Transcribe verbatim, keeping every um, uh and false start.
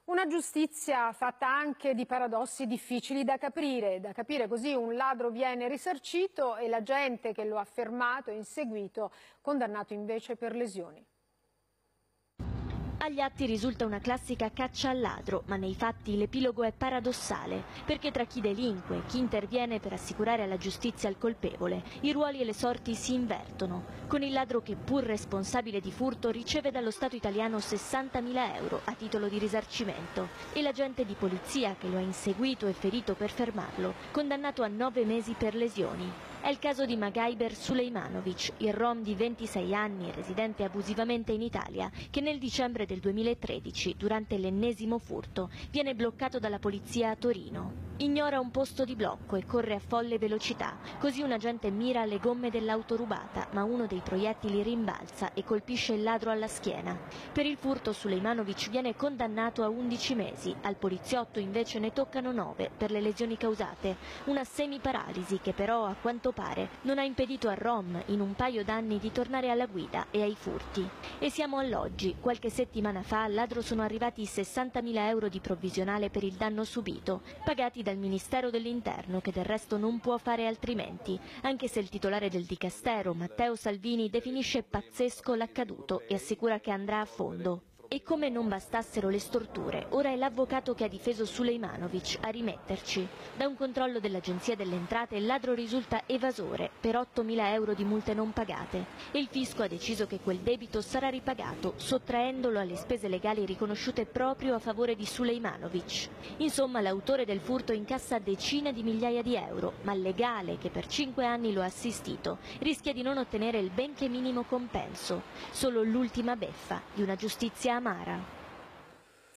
Una giustizia fatta anche di paradossi difficili da capire, da capire così un ladro viene risarcito e l'agente che lo ha fermato e inseguito condannato invece per lesioni. Agli atti risulta una classica caccia al ladro, ma nei fatti l'epilogo è paradossale, perché tra chi delinque e chi interviene per assicurare alla giustizia il colpevole, i ruoli e le sorti si invertono, con il ladro che, pur responsabile di furto, riceve dallo Stato italiano sessantamila euro a titolo di risarcimento, e l'agente di polizia che lo ha inseguito e ferito per fermarlo, condannato a nove mesi per lesioni. È il caso di Magajber Sulejmanovic, il rom di ventisei anni, residente abusivamente in Italia, che nel dicembre del duemilatredici, durante l'ennesimo furto, viene bloccato dalla polizia a Torino. Ignora un posto di blocco e corre a folle velocità, così un agente mira alle gomme dell'auto rubata, ma uno dei proiettili rimbalza e colpisce il ladro alla schiena. Per il furto Sulejmanovic viene condannato a undici mesi, al poliziotto invece ne toccano nove per le lesioni causate, una semiparalisi che però, a quanto pare, non ha impedito al rom in un paio d'anni di tornare alla guida e ai furti. E siamo all'oggi. Qualche settimana fa al ladro sono arrivati sessantamila euro di provvisionale per il danno subito, pagati dal Ministero dell'Interno, che del resto non può fare altrimenti, anche se il titolare del Dicastero, Matteo Salvini, definisce pazzesco l'accaduto e assicura che andrà a fondo. E come non bastassero le storture, ora è l'avvocato che ha difeso Sulejmanovic a rimetterci. Da un controllo dell'Agenzia delle Entrate il ladro risulta evasore per ottomila euro di multe non pagate e il fisco ha deciso che quel debito sarà ripagato sottraendolo alle spese legali riconosciute proprio a favore di Sulejmanovic. Insomma, l'autore del furto incassa decine di migliaia di euro, ma il legale, che per cinque anni lo ha assistito, rischia di non ottenere il benché minimo compenso. Solo l'ultima beffa di una giustizia amara.